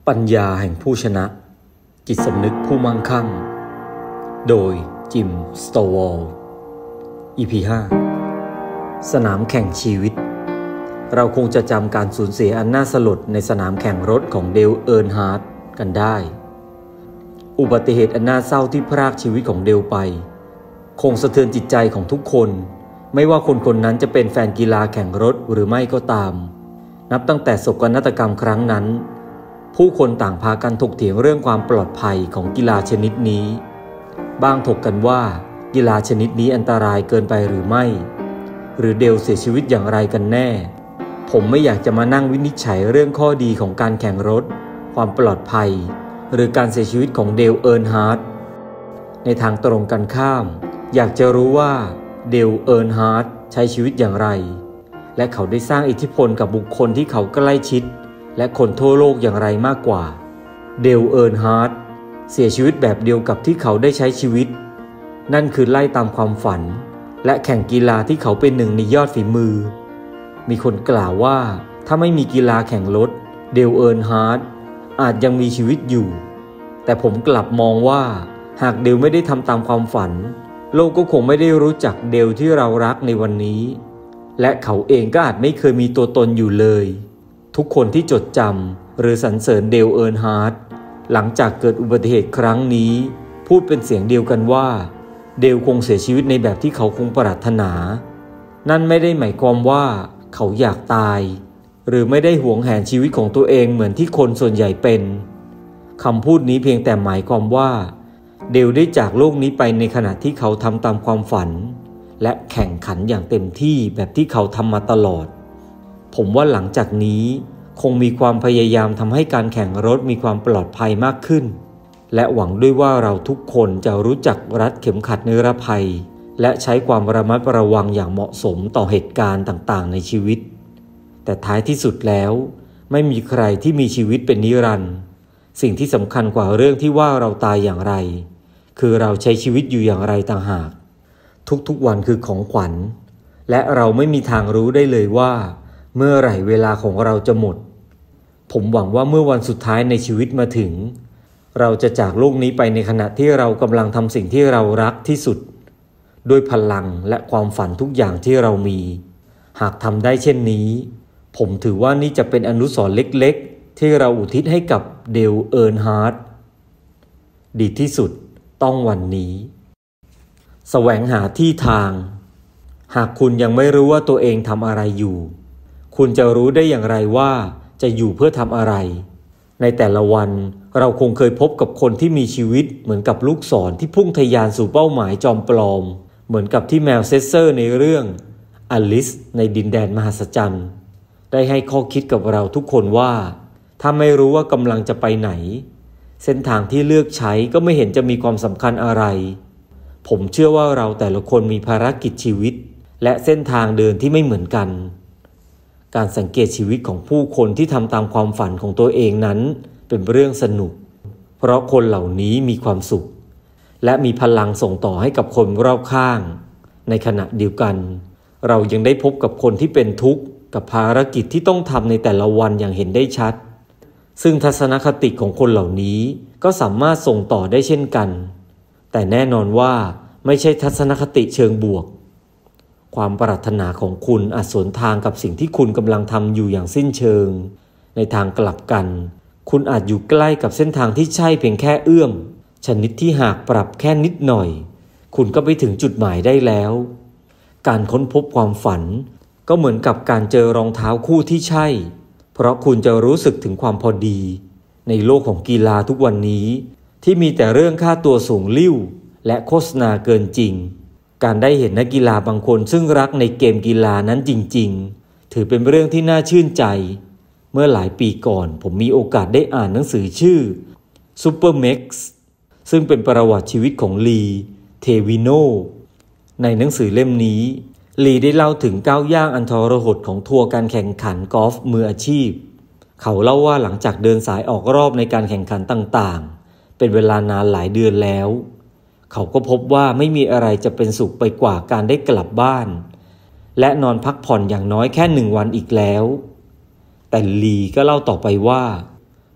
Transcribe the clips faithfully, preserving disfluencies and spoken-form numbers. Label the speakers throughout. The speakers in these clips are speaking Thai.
Speaker 1: ปัญญาแห่งผู้ชนะจิตสำนึกผู้มั่งคั่งโดยจิม สโตวอล อี พี ห้า สนามแข่งชีวิตเราคงจะจำการสูญเสียอันน่าสลดในสนามแข่งรถของเดล เอิร์นฮาร์ทกันได้อุบัติเหตุอันน่าเศร้าที่พรากชีวิตของเดลไปคงสะเทือนจิตใจของทุกคนไม่ว่าคนคนนั้นจะเป็นแฟนกีฬาแข่งรถหรือไม่ก็ตามนับตั้งแต่โศกนาฏกรรมครั้งนั้นผู้คนต่างพากันถกเถียงเรื่องความปลอดภัยของกีฬาชนิดนี้บางถกกันว่ากีฬาชนิดนี้อันตรายเกินไปหรือไม่หรือเดลเสียชีวิตอย่างไรกันแน่ผมไม่อยากจะมานั่งวินิจฉัยเรื่องข้อดีของการแข่งรถความปลอดภัยหรือการเสียชีวิตของเดล เอิร์นฮาร์ทในทางตรงกันข้ามอยากจะรู้ว่าเดล เอิร์นฮาร์ทใช้ชีวิตอย่างไรและเขาได้สร้างอิทธิพลกับบุคคลที่เขาใกล้ชิดและคนทั่วโลกอย่างไรมากกว่าเดล เอิร์นฮาร์ทเสียชีวิตแบบเดียวกับที่เขาได้ใช้ชีวิตนั่นคือไล่ตามความฝันและแข่งกีฬาที่เขาเป็นหนึ่งในยอดฝีมือมีคนกล่าวว่าถ้าไม่มีกีฬาแข่งรถเดล เอิร์นฮาร์ทอาจยังมีชีวิตอยู่แต่ผมกลับมองว่าหากเดลไม่ได้ทำตามความฝันโลกก็คงไม่ได้รู้จักเดลที่เรารักในวันนี้และเขาเองก็อาจไม่เคยมีตัวตนอยู่เลยทุกคนที่จดจำหรือสรรเสริญเดล เอิร์นฮาร์ทหลังจากเกิดอุบัติเหตุครั้งนี้พูดเป็นเสียงเดียวกันว่าเดลคงเสียชีวิตในแบบที่เขาคงปรารถนานั่นไม่ได้หมายความว่าเขาอยากตายหรือไม่ได้หวงแหนชีวิตของตัวเองเหมือนที่คนส่วนใหญ่เป็นคำพูดนี้เพียงแต่หมายความว่าเดลได้จากโลกนี้ไปในขณะที่เขาทำตามความฝันและแข่งขันอย่างเต็มที่แบบที่เขาทำมาตลอดผมว่าหลังจากนี้คงมีความพยายามทำให้การแข่งรถมีความปลอดภัยมากขึ้นและหวังด้วยว่าเราทุกคนจะรู้จักรัดเข็มขัดนิรภัยและใช้ความระมัดระวังอย่างเหมาะสมต่อเหตุการณ์ต่างๆในชีวิตแต่ท้ายที่สุดแล้วไม่มีใครที่มีชีวิตเป็นนิรันดร์สิ่งที่สำคัญกว่าเรื่องที่ว่าเราตายอย่างไรคือเราใช้ชีวิตอยู่อย่างไรต่างหากทุกๆวันคือของขวัญและเราไม่มีทางรู้ได้เลยว่าเมื่อไหร่เวลาของเราจะหมดผมหวังว่าเมื่อวันสุดท้ายในชีวิตมาถึงเราจะจากโลกนี้ไปในขณะที่เรากำลังทำสิ่งที่เรารักที่สุดด้วยพลังและความฝันทุกอย่างที่เรามีหากทำได้เช่นนี้ผมถือว่านี่จะเป็นอนุสรณ์เล็กๆที่เราอุทิศให้กับเดล เอิร์นฮาร์ทดีที่สุดต้องวันนี้แสวงหาที่ทางหากคุณยังไม่รู้ว่าตัวเองทำอะไรอยู่คุณจะรู้ได้อย่างไรว่าจะอยู่เพื่อทำอะไรในแต่ละวันเราคงเคยพบกับคนที่มีชีวิตเหมือนกับลูกศรที่พุ่งทะยานสู่เป้าหมายจอมปลอมเหมือนกับที่แมวเซสเซอร์ในเรื่องอลิซในดินแดนมหัศจรรย์ได้ให้ข้อคิดกับเราทุกคนว่าถ้าไม่รู้ว่ากำลังจะไปไหนเส้นทางที่เลือกใช้ก็ไม่เห็นจะมีความสำคัญอะไรผมเชื่อว่าเราแต่ละคนมีภารกิจชีวิตและเส้นทางเดินที่ไม่เหมือนกันการสังเกตชีวิตของผู้คนที่ทำตามความฝันของตัวเองนั้นเป็นเรื่องสนุกเพราะคนเหล่านี้มีความสุขและมีพลังส่งต่อให้กับคนรอบข้างในขณะเดียวกันเรายังได้พบกับคนที่เป็นทุกข์กับภารกิจที่ต้องทำในแต่ละวันอย่างเห็นได้ชัดซึ่งทัศนคติของคนเหล่านี้ก็สามารถส่งต่อได้เช่นกันแต่แน่นอนว่าไม่ใช่ทัศนคติเชิงบวกความปรารถนาของคุณอาจสวนทางกับสิ่งที่คุณกำลังทำอยู่อย่างสิ้นเชิงในทางกลับกันคุณอาจอยู่ใกล้กับเส้นทางที่ใช่เพียงแค่เอื้อมชนิดที่หากปรับแค่นิดหน่อยคุณก็ไปถึงจุดหมายได้แล้วการค้นพบความฝันก็เหมือนกับการเจอรองเท้าคู่ที่ใช่เพราะคุณจะรู้สึกถึงความพอดีในโลกของกีฬาทุกวันนี้ที่มีแต่เรื่องค่าตัวสูงลิ่วและโฆษณาเกินจริงการได้เห็นนักกีฬาบางคนซึ่งรักในเกมกีฬานั้นจริงๆถือเป็นเรื่องที่น่าชื่นใจเมื่อหลายปีก่อนผมมีโอกาสได้อ่านหนังสือชื่อ Super Max ซึ่งเป็นประวัติชีวิตของลีเทวิโนในหนังสือเล่มนี้ลีได้เล่าถึงก้าวย่างอันทรหดของทัวร์การแข่งขันกอล์ฟมืออาชีพเขาเล่าว่าหลังจากเดินสายออกรอบในการแข่งขันต่างๆเป็นเวลานานหลายเดือนแล้วเขาก็พบว่าไม่มีอะไรจะเป็นสุขไปกว่าการได้กลับบ้านและนอนพักผ่อนอย่างน้อยแค่หนึ่งวันอีกแล้วแต่ลีก็เล่าต่อไปว่า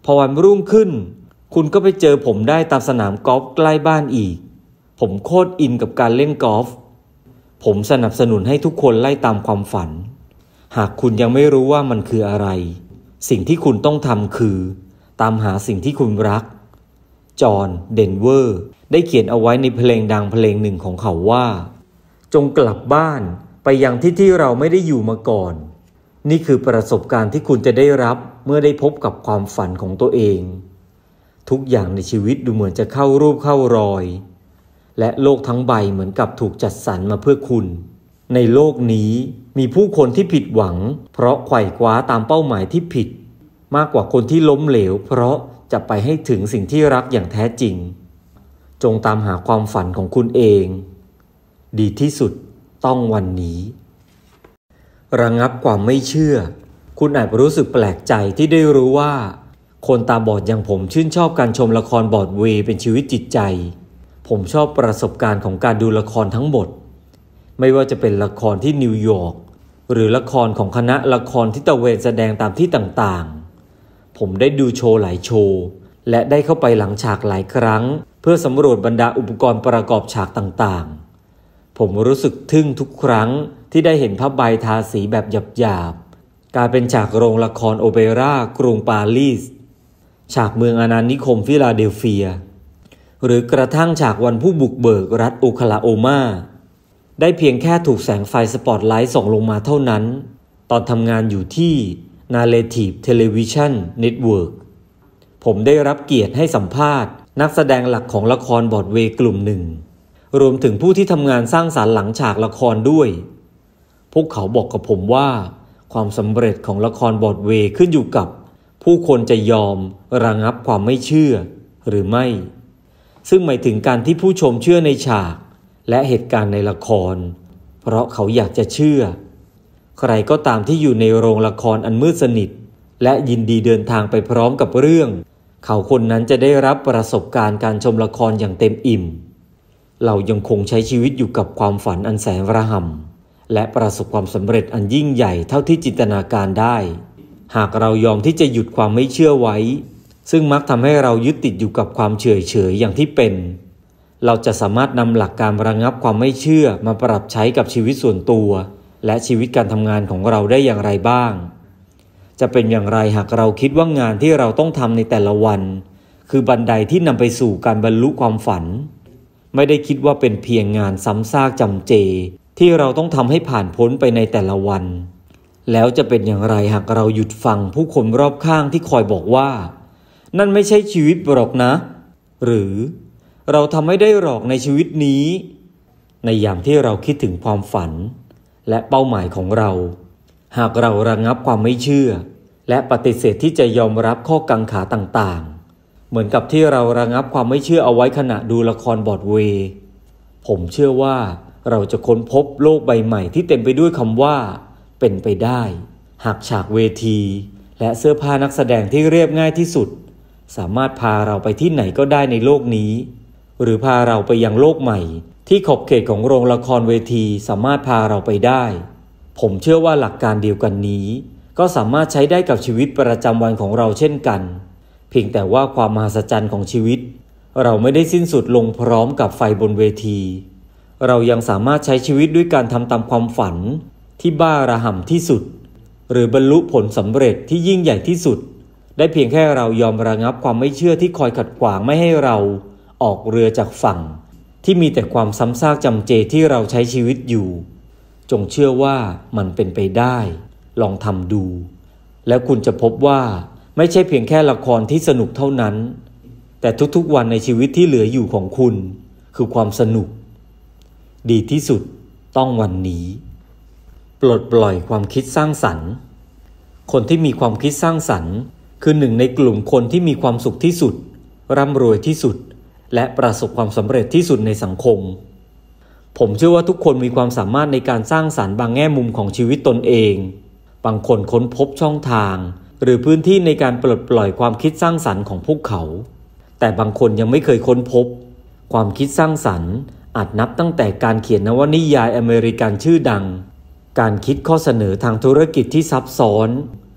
Speaker 1: พอวันรุ่งขึ้นคุณก็ไปเจอผมได้ตามสนามกอล์ฟใกล้บ้านอีกผมโคตรอินกับการเล่นกอล์ฟผมสนับสนุนให้ทุกคนไล่ตามความฝันหากคุณยังไม่รู้ว่ามันคืออะไรสิ่งที่คุณต้องทำคือตามหาสิ่งที่คุณรักจอห์น เดนเวอร์ได้เขียนเอาไว้ในเพลงดังเพลงหนึ่งของเขาว่าจงกลับบ้านไปยังที่ที่เราไม่ได้อยู่มาก่อนนี่คือประสบการณ์ที่คุณจะได้รับเมื่อได้พบกับความฝันของตัวเองทุกอย่างในชีวิตดูเหมือนจะเข้ารูปเข้ารอยและโลกทั้งใบเหมือนกับถูกจัดสรรมาเพื่อคุณในโลกนี้มีผู้คนที่ผิดหวังเพราะไขว่คว้าตามเป้าหมายที่ผิดมากกว่าคนที่ล้มเหลวเพราะจะไปให้ถึงสิ่งที่รักอย่างแท้จริงจงตามหาความฝันของคุณเองดีที่สุดต้องวันนี้ระงับความไม่เชื่อคุณอาจรู้สึกแปลกใจที่ได้รู้ว่าคนตาบอดอย่างผมชื่นชอบการชมละครบรอดเวย์เป็นชีวิตจิตใจผมชอบประสบการณ์ของการดูละครทั้งหมดไม่ว่าจะเป็นละครที่นิวยอร์กหรือละครของคณะละครที่ตะเวนแสดงตามที่ต่างๆผมได้ดูโชว์หลายโชว์และได้เข้าไปหลังฉากหลายครั้งเพื่อสำรวจบรรดาอุปกรณ์ประกอบฉากต่างๆผมรู้สึกทึ่งทุกครั้งที่ได้เห็นผ้าใบทาสีแบบหยาบๆกลายเป็นฉากโรงละครโอเปร่ากรุงปารีสฉากเมืองอาณานิคมฟิลาเดลเฟียหรือกระทั่งฉากวันผู้บุกเบิกรัฐโอคลาโฮมาได้เพียงแค่ถูกแสงไฟสปอตไลท์ส่องลงมาเท่านั้นตอนทำงานอยู่ที่ Narrative Television Network ผมได้รับเกียรติให้สัมภาษณ์นักแสดงหลักของละครบรอดเวย์กลุ่มหนึ่งรวมถึงผู้ที่ทำงานสร้างสรรค์หลังฉากละครด้วยพวกเขาบอกกับผมว่าความสำเร็จของละครบรอดเวย์ขึ้นอยู่กับผู้คนจะยอมระงับความไม่เชื่อหรือไม่ซึ่งหมายถึงการที่ผู้ชมเชื่อในฉากและเหตุการณ์ในละครเพราะเขาอยากจะเชื่อใครก็ตามที่อยู่ในโรงละครอันมืดสนิทและยินดีเดินทางไปพร้อมกับเรื่องเขาคนนั้นจะได้รับประสบการณ์การชมละครอย่างเต็มอิ่มเรายังคงใช้ชีวิตอยู่กับความฝันอันแสนระห่ำและประสบความสำเร็จอันยิ่งใหญ่เท่าที่จินตนาการได้หากเรายอมที่จะหยุดความไม่เชื่อไว้ซึ่งมักทำให้เรายึดติดอยู่กับความเฉยเฉยอย่างที่เป็นเราจะสามารถนำหลักการระงับความไม่เชื่อมาปรับใช้กับชีวิตส่วนตัวและชีวิตการทำงานของเราได้อย่างไรบ้างจะเป็นอย่างไรหากเราคิดว่างานที่เราต้องทำในแต่ละวันคือบันไดที่นำไปสู่การบรรลุความฝันไม่ได้คิดว่าเป็นเพียงงานซ้ำซากจำเจที่เราต้องทำให้ผ่านพ้นไปในแต่ละวันแล้วจะเป็นอย่างไรหากเราหยุดฟังผู้คนรอบข้างที่คอยบอกว่านั่นไม่ใช่ชีวิตหรอกนะหรือเราทำไม่ได้หรอกในชีวิตนี้ในยามที่เราคิดถึงความฝันและเป้าหมายของเราหากเราระงับความไม่เชื่อและปฏิเสธที่จะยอมรับข้อกังขาต่างๆเหมือนกับที่เราระงับความไม่เชื่อเอาไว้ขณะดูละครบรอดเวย์ผมเชื่อว่าเราจะค้นพบโลกใบใหม่ที่เต็มไปด้วยคำว่าเป็นไปได้หากฉากเวทีและเสื้อผ้านักแสดงที่เรียบง่ายที่สุดสามารถพาเราไปที่ไหนก็ได้ในโลกนี้หรือพาเราไปยังโลกใหม่ที่ขอบเขตของโรงละครเวทีสามารถพาเราไปได้ผมเชื่อว่าหลักการเดียวกันนี้ก็สามารถใช้ได้กับชีวิตประจำวันของเราเช่นกันเพียงแต่ว่าความมหัศจรรย์ของชีวิตเราไม่ได้สิ้นสุดลงพร้อมกับไฟบนเวทีเรายังสามารถใช้ชีวิตด้วยการทำตามความฝันที่บ้าระห่ำที่สุดหรือบรรลุผลสำเร็จที่ยิ่งใหญ่ที่สุดได้เพียงแค่เรายอมระงับความไม่เชื่อที่คอยขัดขวางไม่ให้เราออกเรือจากฝั่งที่มีแต่ความซ้ำซากจำเจที่เราใช้ชีวิตอยู่จงเชื่อว่ามันเป็นไปได้ลองทำดูแล้วคุณจะพบว่าไม่ใช่เพียงแค่ละครที่สนุกเท่านั้นแต่ทุกๆวันในชีวิตที่เหลืออยู่ของคุณคือความสนุกดีที่สุดต้องวันนี้ปลดปล่อยความคิดสร้างสรรค์คนที่มีความคิดสร้างสรรค์คือหนึ่งในกลุ่มคนที่มีความสุขที่สุดร่ำรวยที่สุดและประสบความสำเร็จที่สุดในสังคมผมเชื่อว่าทุกคนมีความสามารถในการสร้างสรรค์บางแง่มุมของชีวิตตนเองบางคนค้นพบช่องทางหรือพื้นที่ในการปลดปล่อยความคิดสร้างสรรค์ของพวกเขาแต่บางคนยังไม่เคยค้นพบความคิดสร้างสรรค์อาจนับตั้งแต่การเขียนนวนิยายอเมริกันชื่อดังการคิดข้อเสนอทางธุรกิจที่ซับซ้อน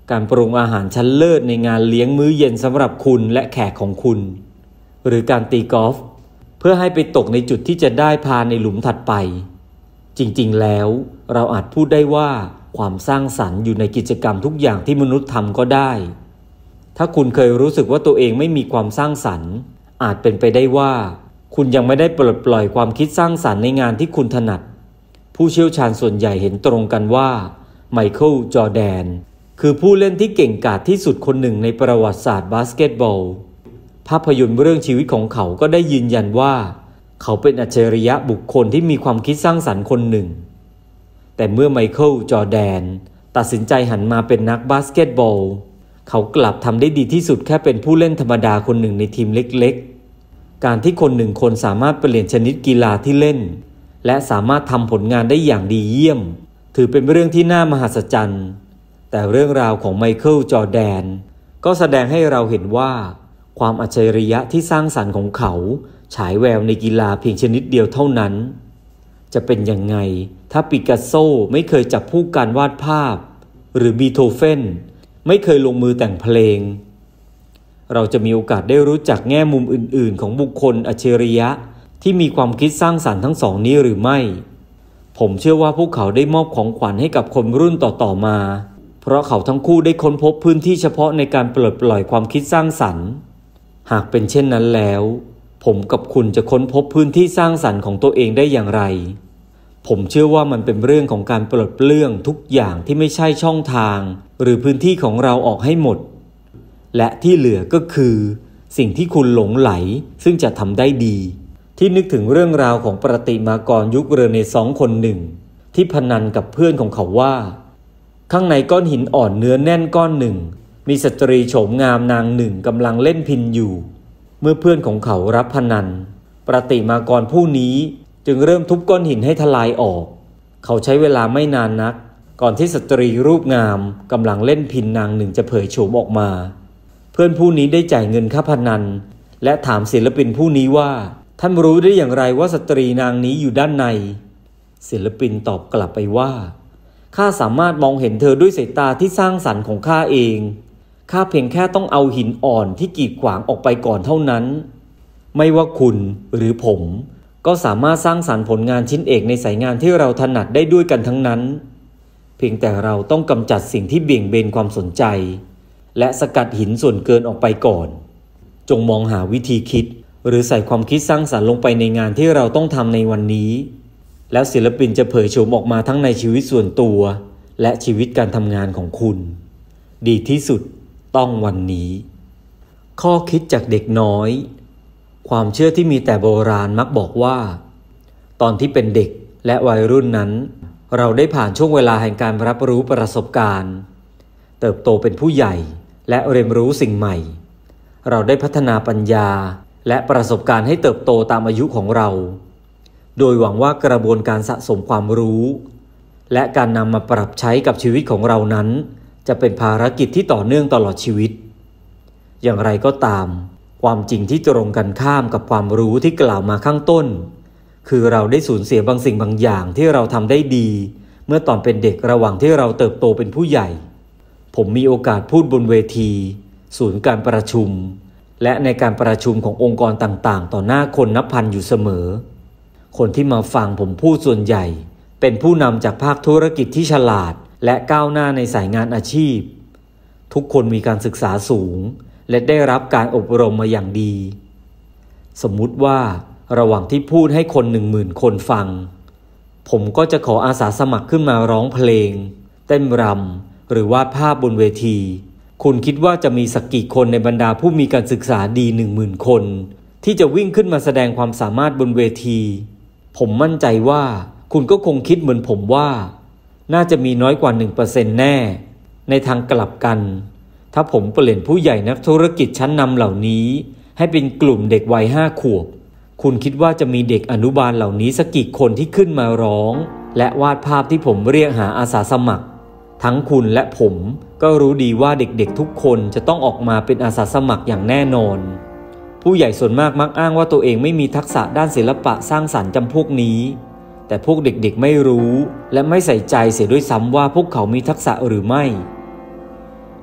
Speaker 1: การปรุงอาหารชั้นเลิศในงานเลี้ยงมื้อเย็นสำหรับคุณและแขกของคุณหรือการตีกอล์ฟเพื่อให้ไปตกในจุดที่จะได้พาในหลุมถัดไปจริงๆแล้วเราอาจพูดได้ว่าความสร้างสรรค์อยู่ในกิจกรรมทุกอย่างที่มนุษย์ทำก็ได้ถ้าคุณเคยรู้สึกว่าตัวเองไม่มีความสร้างสรรค์อาจเป็นไปได้ว่าคุณยังไม่ได้ปลดปล่อยความคิดสร้างสรรค์ในงานที่คุณถนัดผู้เชี่ยวชาญส่วนใหญ่เห็นตรงกันว่าไมเคิล จอร์แดนคือผู้เล่นที่เก่งกาจที่สุดคนหนึ่งในประวัติศาสตร์บาสเกตบอลภาพยนตร์เรื่องชีวิตของเขาก็ได้ยืนยันว่าเขาเป็นอัจฉริยะบุคคลที่มีความคิดสร้างสรรค์คนหนึ่งแต่เมื่อไมเคิล จอร์แดนตัดสินใจหันมาเป็นนักบาสเกตบอลเขากลับทำได้ดีที่สุดแค่เป็นผู้เล่นธรรมดาคนหนึ่งในทีมเล็กๆการที่คนหนึ่งคนสามารถเปลี่ยนชนิดกีฬาที่เล่นและสามารถทำผลงานได้อย่างดีเยี่ยมถือเป็นเรื่องที่น่ามหัศจรรย์แต่เรื่องราวของไมเคิล จอร์แดนก็แสดงให้เราเห็นว่าความอัจฉริยะที่สร้างสรรค์ของเขาฉายแววในกีฬาเพียงชนิดเดียวเท่านั้นจะเป็นยังไงถ้าปิกัสโซไม่เคยจับผู้การวาดภาพหรือบีโธเฟนไม่เคยลงมือแต่งเพลงเราจะมีโอกาสได้รู้จักแง่มุมอื่นๆของบุคคลอัจฉริยะที่มีความคิดสร้างสรรค์ทั้งสองนี้หรือไม่ผมเชื่อว่าพวกเขาได้มอบของขวัญให้กับคนรุ่นต่อๆมาเพราะเขาทั้งคู่ได้ค้นพบพื้นที่เฉพาะในการปลดปล่อยความคิดสร้างสรรค์หากเป็นเช่นนั้นแล้วผมกับคุณจะค้นพบพื้นที่สร้างสรรค์ของตัวเองได้อย่างไรผมเชื่อว่ามันเป็นเรื่องของการปลดเปลื้องทุกอย่างที่ไม่ใช่ช่องทางหรือพื้นที่ของเราออกให้หมดและที่เหลือก็คือสิ่งที่คุณหลงไหลซึ่งจะทำได้ดีที่นึกถึงเรื่องราวของประติมากรยุคเรเนซองส์คนหนึ่งที่พนันกับเพื่อนของเขาว่าข้างในก้อนหินอ่อนเนื้อแน่นก้อนหนึ่งมีสตรีโฉมงามนางหนึ่งกำลังเล่นพิณอยู่เมื่อเพื่อนของเขารับพนันประติมากรผู้นี้จึงเริ่มทุบก้อนหินให้ทลายออกเขาใช้เวลาไม่นานนักก่อนที่สตรีรูปงามกำลังเล่นพิณนางหนึ่งจะเผยโฉมออกมาเพื่อนผู้นี้ได้จ่ายเงินค่าพนันและถามศิลปินผู้นี้ว่าท่านรู้ได้อย่างไรว่าสตรีนางนี้อยู่ด้านในศิลปินตอบกลับไปว่าข้าสามารถมองเห็นเธอด้วยสายตาที่สร้างสรรค์ของข้าเองข้าเพียงแค่ต้องเอาหินอ่อนที่กีดขวางออกไปก่อนเท่านั้นไม่ว่าคุณหรือผมก็สามารถสร้างสรรค์ผลงานชิ้นเอกในสายงานที่เราถนัดได้ด้วยกันทั้งนั้นเพียงแต่เราต้องกำจัดสิ่งที่เบี่ยงเบนความสนใจและสกัดหินส่วนเกินออกไปก่อนจงมองหาวิธีคิดหรือใส่ความคิดสร้างสรรค์ลงไปในงานที่เราต้องทำในวันนี้แล้วศิลปินจะเผยโฉมออกมาทั้งในชีวิตส่วนตัวและชีวิตการทำงานของคุณดีที่สุดต้องวันนี้ข้อคิดจากเด็กน้อยความเชื่อที่มีแต่โบราณมักบอกว่าตอนที่เป็นเด็กและวัยรุ่นนั้นเราได้ผ่านช่วงเวลาแห่งการรับรู้ประสบการณ์เติบโตเป็นผู้ใหญ่และเรียนรู้สิ่งใหม่เราได้พัฒนาปัญญาและประสบการณ์ให้เติบโตตามอายุของเราโดยหวังว่ากระบวนการสะสมความรู้และการนำมาปรับใช้กับชีวิตของเรานั้นจะเป็นภารกิจที่ต่อเนื่องตลอดชีวิตอย่างไรก็ตามความจริงที่ตรงกันข้ามกับความรู้ที่กล่าวมาข้างต้นคือเราได้สูญเสียบางสิ่งบางอย่างที่เราทำได้ดีเมื่อตอนเป็นเด็กระหว่างที่เราเติบโตเป็นผู้ใหญ่ผมมีโอกาสพูดบนเวทีศูนย์การประชุมและในการประชุมขององค์กรต่างๆต่อหน้าคนนับพันอยู่เสมอคนที่มาฟังผมพูดส่วนใหญ่เป็นผู้นำจากภาคธุรกิจที่ฉลาดและก้าวหน้าในสายงานอาชีพทุกคนมีการศึกษาสูงและได้รับการอบรมมาอย่างดีสมมุติว่าระหว่างที่พูดให้คนหนึ่งหมื่นคนฟังผมก็จะขออาสาสมัครขึ้นมาร้องเพลงเต้นรำหรือวาดภาพบนเวทีคุณคิดว่าจะมีสักกี่คนในบรรดาผู้มีการศึกษาดีหนึ่งหมื่นคนที่จะวิ่งขึ้นมาแสดงความสามารถบนเวทีผมมั่นใจว่าคุณก็คงคิดเหมือนผมว่าน่าจะมีน้อยกว่า หนึ่งเปอร์เซ็นต์ แน่ในทางกลับกันถ้าผมเปลี่ยนผู้ใหญ่นักธุรกิจชั้นนำเหล่านี้ให้เป็นกลุ่มเด็กวัยห้าขวบคุณคิดว่าจะมีเด็กอนุบาลเหล่านี้สักกี่คนที่ขึ้นมาร้องและวาดภาพที่ผมเรียกหาอาสาสมัครทั้งคุณและผมก็รู้ดีว่าเด็กๆทุกคนจะต้องออกมาเป็นอาสาสมัครอย่างแน่นอนผู้ใหญ่ส่วนมากมักอ้างว่าตัวเองไม่มีทักษะด้านศิลปะสร้างสรรค์จำพวกนี้แต่พวกเด็กๆไม่รู้และไม่ใส่ใจเสียด้วยซ้ำว่าพวกเขามีทักษะหรือไม่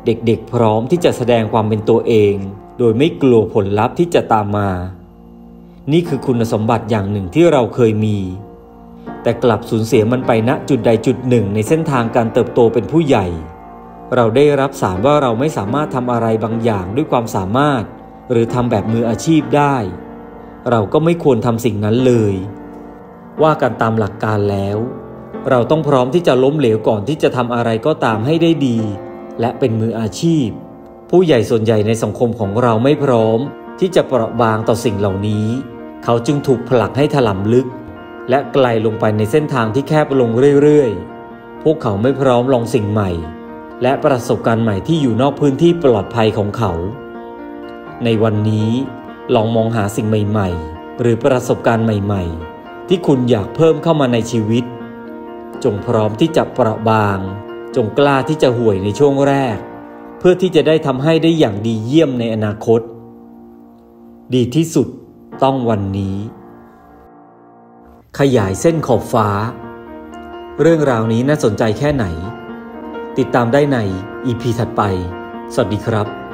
Speaker 1: เด็กๆพร้อมที่จะแสดงความเป็นตัวเองโดยไม่กลัวผลลัพธ์ที่จะตามมานี่คือคุณสมบัติอย่างหนึ่งที่เราเคยมีแต่กลับสูญเสียมันไปณจุดใดจุดหนึ่งในเส้นทางการเติบโตเป็นผู้ใหญ่เราได้รับสารว่าเราไม่สามารถทำอะไรบางอย่างด้วยความสามารถหรือทำแบบมืออาชีพได้เราก็ไม่ควรทำสิ่งนั้นเลยว่ากันตามหลักการแล้วเราต้องพร้อมที่จะล้มเหลวก่อนที่จะทำอะไรก็ตามให้ได้ดีและเป็นมืออาชีพผู้ใหญ่ส่วนใหญ่ในสังคมของเราไม่พร้อมที่จะเปราะบางต่อสิ่งเหล่านี้เขาจึงถูกผลักให้ถลำลึกและไกลลงไปในเส้นทางที่แคบลงเรื่อยๆพวกเขาไม่พร้อมลองสิ่งใหม่และประสบการณ์ใหม่ที่อยู่นอกพื้นที่ปลอดภัยของเขาในวันนี้ลองมองหาสิ่งใหม่ๆหรือประสบการณ์ใหม่ๆที่คุณอยากเพิ่มเข้ามาในชีวิตจงพร้อมที่จะเปราะบางจงกล้าที่จะห่วยในช่วงแรกเพื่อที่จะได้ทำให้ได้อย่างดีเยี่ยมในอนาคตดีที่สุดต้องวันนี้ขยายเส้นขอบฟ้าเรื่องราวนี้น่าสนใจแค่ไหนติดตามได้ใน อี พี ถัดไปสวัสดีครับ